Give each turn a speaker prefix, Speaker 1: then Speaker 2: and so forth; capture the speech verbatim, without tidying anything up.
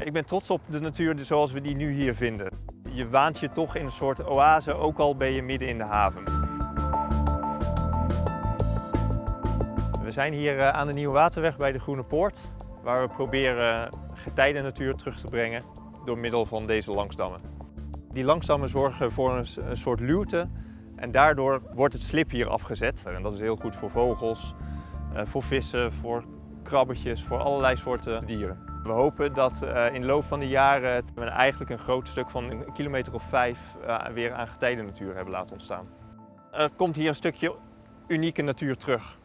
Speaker 1: Ik ben trots op de natuur zoals we die nu hier vinden. Je waant je toch in een soort oase, ook al ben je midden in de haven. We zijn hier aan de Nieuwe Waterweg bij de Groene Poort, waar we proberen getijdennatuur terug te brengen door middel van deze langsdammen. Die langsdammen zorgen voor een, een soort luwte en daardoor wordt het slip hier afgezet. En dat is heel goed voor vogels, voor vissen, voor krabbetjes, voor allerlei soorten dieren. We hopen dat in de loop van de jaren we eigenlijk een groot stuk van een kilometer of vijf weer aan getijdennatuur hebben laten ontstaan. Er komt hier een stukje unieke natuur terug.